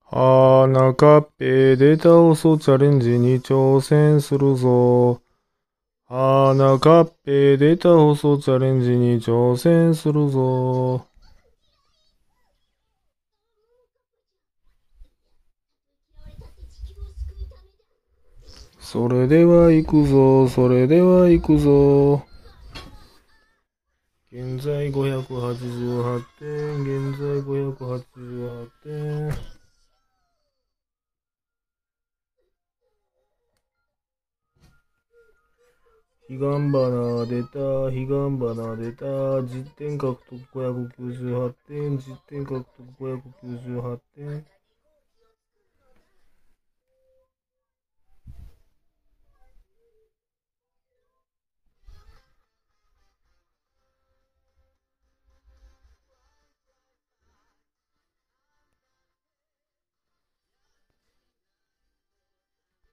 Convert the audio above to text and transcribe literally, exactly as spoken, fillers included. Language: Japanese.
花カッペで倒すチャレンジに挑戦するぞ。花カッペで倒すチャレンジに挑戦するぞ。それでは行くぞ、それでは行くぞ。現在ごひゃくはちじゅうはちてん、現在ごひゃくはちじゅうはちてん。彼岸花出た、彼岸花出た、じってん獲得ごひゃくきゅうじゅうはちてん、じってん獲得ごひゃくきゅうじゅうはちてん。